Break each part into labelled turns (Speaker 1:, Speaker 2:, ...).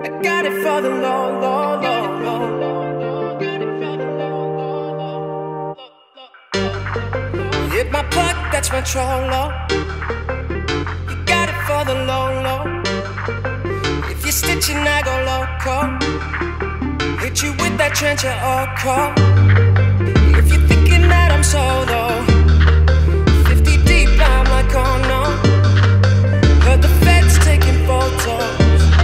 Speaker 1: I got it for the low, low, low, low. Hit my plug, that's my trollo. You got it for the low, low. If you're stitching, I go loco. Hit you with that trencher or call. If you're thinking that I'm solo, 50 deep, I'm like, oh no. Heard the feds taking photos.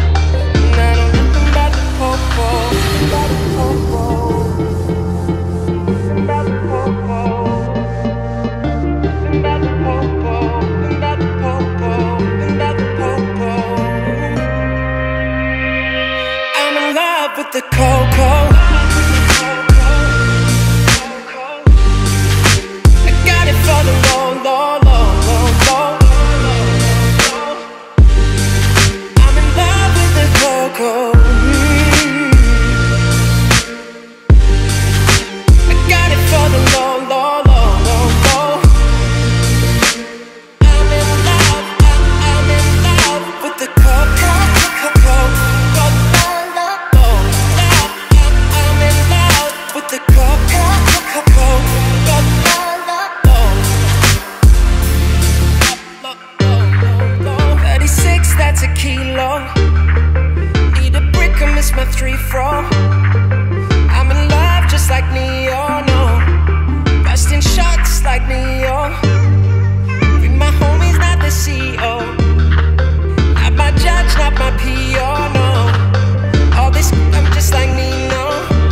Speaker 1: With the cocoa, I got it for the low, low, low, low, low. I'm in love with the cocoa. I got it for the low, low, low, low, low. I'm in love with the cocoa, cocoa. The cocoa, 36, that's a kilo. Need a brick, I miss my 3-4. I'm in love just like Neo, no. Busting shots like Neo. Bring my homies, not the CEO. Not my judge, not my PO, no. All this, I'm just like Nino.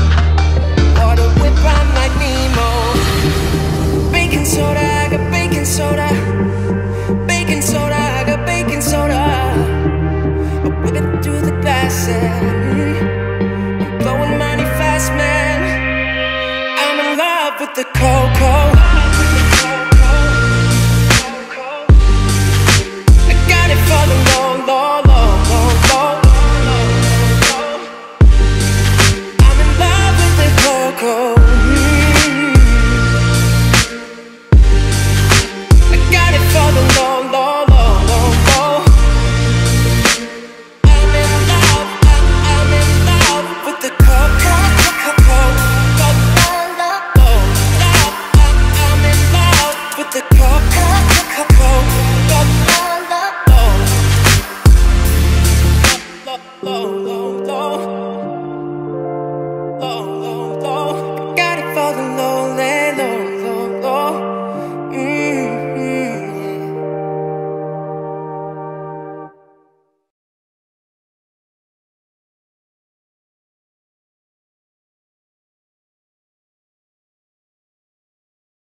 Speaker 1: I'm like Nemo. Baking soda, I got baking soda. Baking soda, I got baking soda. I put it through the glasses. I'm blowing money fast, man. I'm in love with the cold.